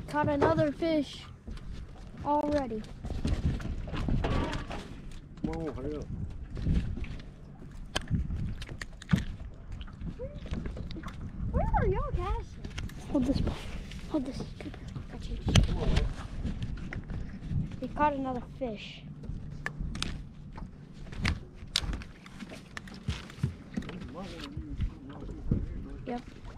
caught another fish already. Come on, hurry up. Where are y'all casting? Hold this. Hold this. Got you. Come on, man. He caught another fish. Yep.